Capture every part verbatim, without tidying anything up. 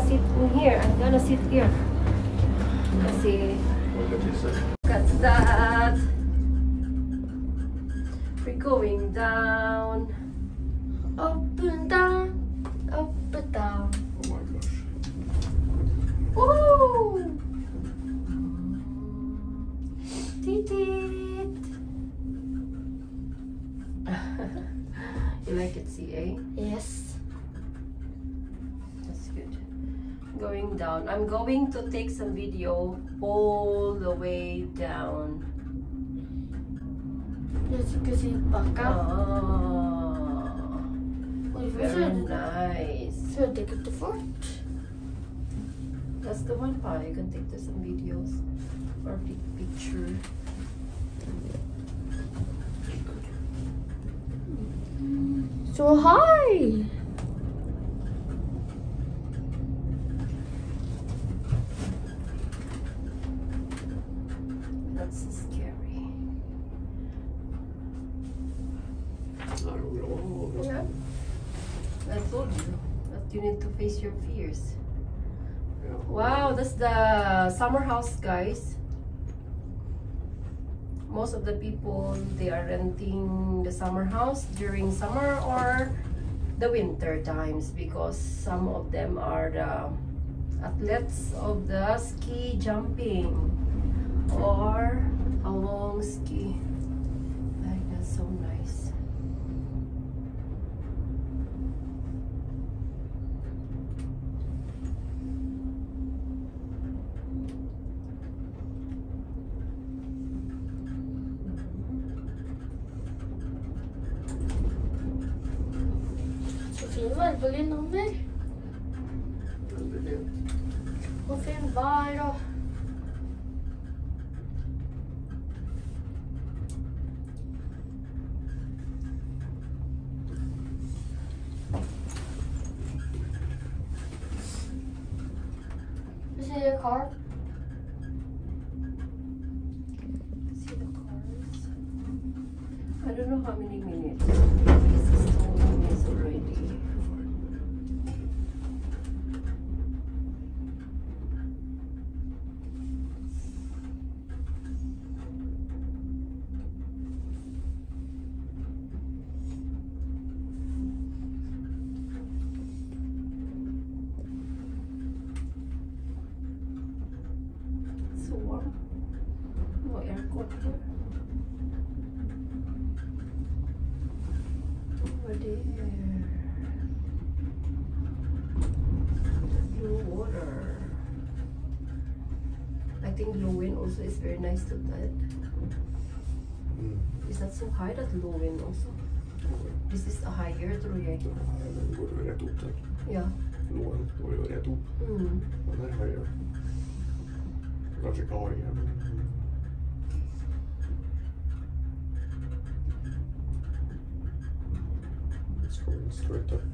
sit in here. I'm gonna sit here. Kasi, look at that. We're going down. Up and down. Up and down. Oh my gosh. Woo! Titit. You like it, C A? Yes. That's good. Going down. I'm going to take some video all the way down. Yes, you can see it back up. Ah, very nice. So take it to fort. That's the one part. You can take to some videos or big picture. So high. That's scary. Yeah. I told you that you need to face your fears. Yeah. Wow, that's the summer house, guys. Most of the people, they are renting the summer house during summer or the winter times, because some of them are the athletes of the ski jumping or a long ski. Like, that's so nice. Fin varvelig nummer. Og fin vær og See the car? See the cars? I don't know how many minutes. This is two minutes already. So warm. No aircon here. Over there. Blue water. I think low wind also is very nice to that. Mm. Is that so high, that low wind also? This is a higher, tror jeg. Den går jo rett opp der. Ja. Låen går jo rett opp. Mm. Den er høyere. Kanskje ikke høyere, men... It's going straight up.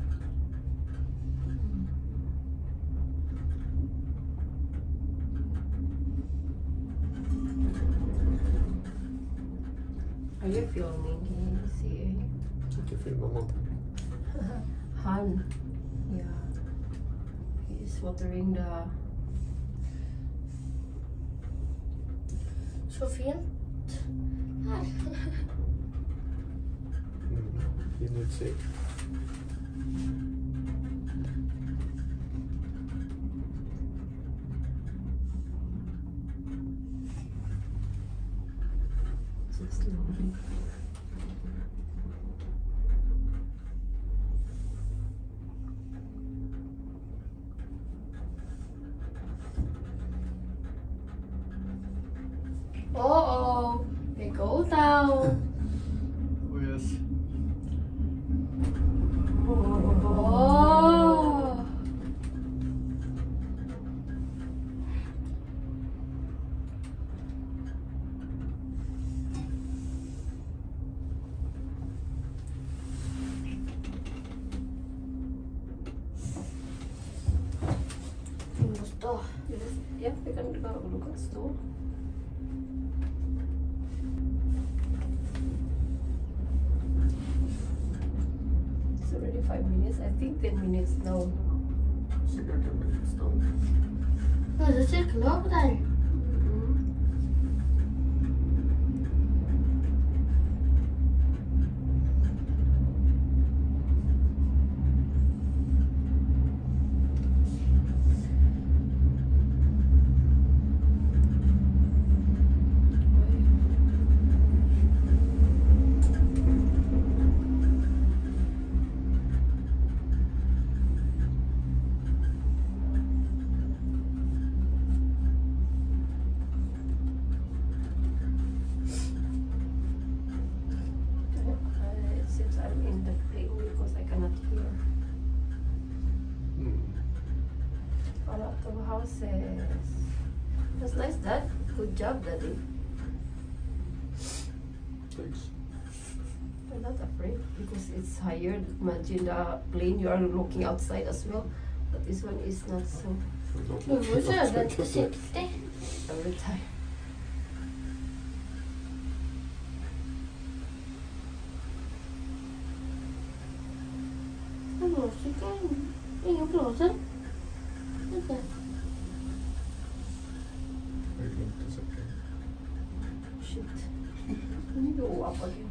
Are you filming? Can you see? Ikke filmer man. Han. Yeah. He's watering the... Så fint. Her. Mm. Fin utsikt. So slowly. Uh-oh. They go down. Oh yes. Oh. Vi må stå. Ja, vi kan gå og du kan stå. It's already five minutes. I think ten minutes now. sikkert en liten stund. Det er sykkelhopp der. That's nice, Dad. Good job, Daddy. Thanks. I'm not afraid because it's higher. Imagine the plane, you are looking outside as well. But this one is not so Du får köra försiktigt. every time. Det blåser ikke. Ingen blåser. Ikke. Det är lugnt, det är okej. Shit. You go up again.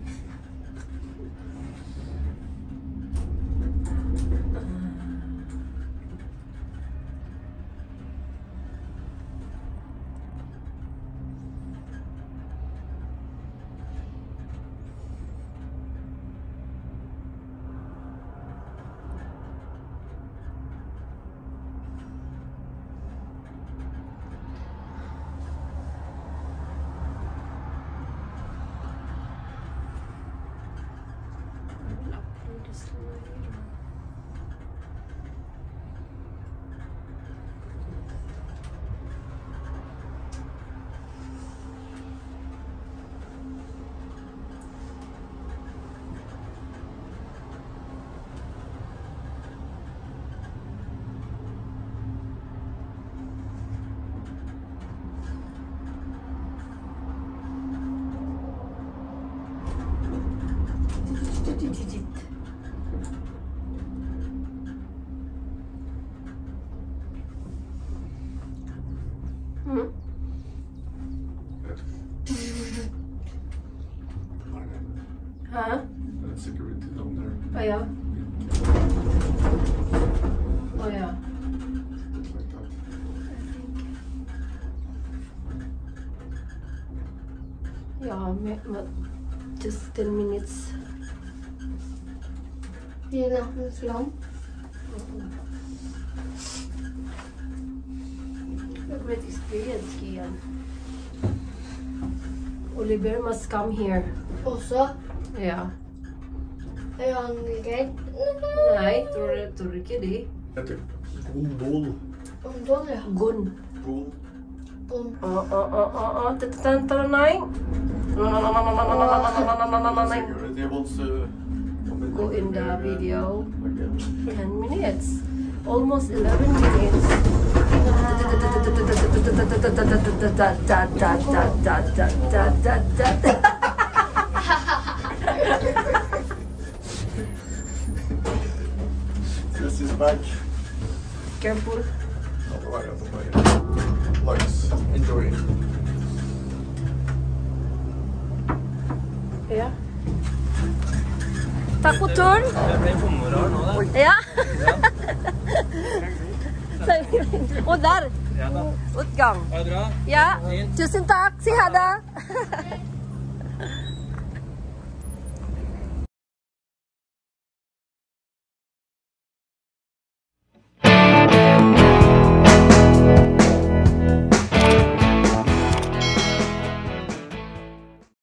Mm. Huh? That security down there. Oh yeah. Oh yeah. Looks like that. Yeah, ma- ma- just ten minutes. Det är nattens lång. A great experience, Kian. Oliver must come here. Och så Yeah. är han rädd. Nej, tror du, tror du inte det? Det är typ Gondol. Gondol, ja. Gun. Gondol. Gon- Oh, oh, oh, oh, oh. Tatan, tatan, nej. No, no, no, no, no, no, no, no, no, no, no, no, no. Security wants to Go in the video. Again. ten minutes. Almost eleven minutes. This is back. Careful. All right, out of the way. Likes, enjoy. Ja. Tacoturn. Jeg ble formoral nå, da. Ja. Og der. Ja da. Utgang. Ha det bra. Ja. Fint. Tusen takk. Si ha det.